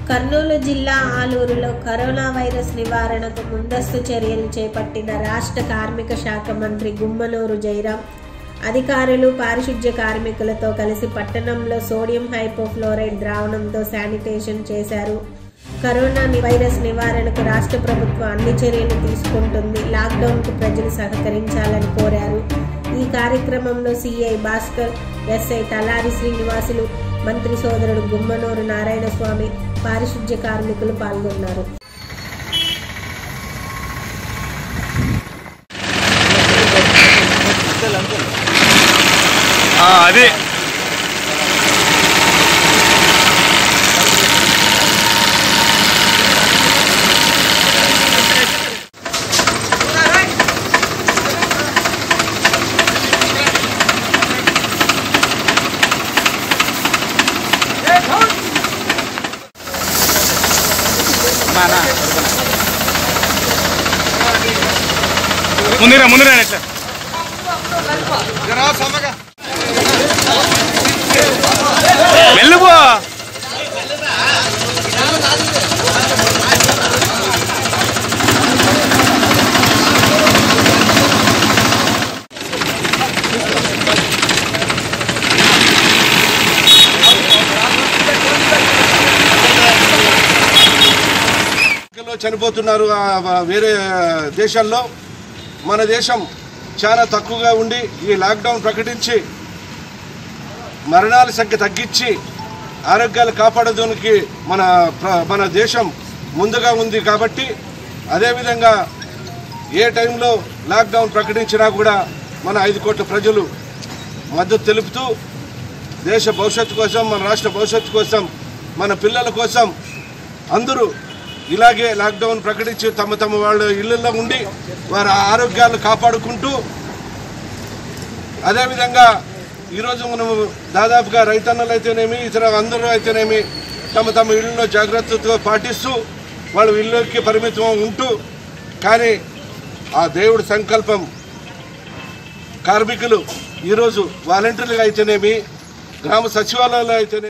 కర్నూలు జిల్లా ఆలూరులో corona virus నివారణకు ముందస్తు చర్యలు చేపట్టిన రాష్ట్ర కార్మిక శాఖ మంత్రి గుమ్మనూరు జయరాం అధికారులు పారిశుధ్య కార్మికులతో కలిసి పట్టణంలో సోడియం హైపోక్లోరైడ్ ద్రావణంతో శానిటేషన్ చేశారు. కరోనా వైరస్ నివారణకు రాష్ట్ర ప్రభుత్వం అన్ని చర్యలు తీసుకుంటుంది. లాక్డౌన్కు ప్రజలు సహకరించాలని కోరారు. ఈ కార్యక్రమంలో సిఐ భాస్కర్, ఎస్ఐ తలారి శ్రీనివాసులు, మంత్రి సోదరుడు గుమ్మనూరు నారాయణ స్వామి, పారిశుధ్య కార్మికులు పాల్గొన్నారు. అదే ముందురా ఎట్లా వెళ్ళిపో. చనిపోతున్నారు వేరే దేశాల్లో. మన దేశం చాలా తక్కువగా ఉండి ఈ లాక్డౌన్ ప్రకటించి మరణాల సంఖ్య తగ్గించి ఆరోగ్యాలు కాపాడడానికి మన దేశం ముందుగా ఉంది. కాబట్టి అదేవిధంగా ఏ టైంలో లాక్డౌన్ ప్రకటించినా కూడా మన 5 కోట్ల ప్రజలు మద్దతు తెలుపుతూ దేశ భవిష్యత్తు కోసం, మన రాష్ట్ర భవిష్యత్తు కోసం, మన పిల్లల కోసం అందరూ ఇలాగే లాక్డౌన్ ప్రకటించి తమ వాళ్ళ ఇళ్లలో ఉండి వారి ఆరోగ్యాలు కాపాడుకుంటూ, అదేవిధంగా ఈరోజు మనం దాదాపుగా రైతన్నలు అయితేనేమి, ఇతర అందరూ అయితేనేమి తమ ఇళ్లలో జాగ్రత్తతో పాటిస్తూ వాళ్ళు ఇళ్ళకి పరిమితం ఉంటూ, కానీ ఆ దేవుడి సంకల్పం కార్మికులు ఈరోజు వాలంటీర్లుగా అయితేనేమి, గ్రామ సచివాలయాలు అయితేనేమి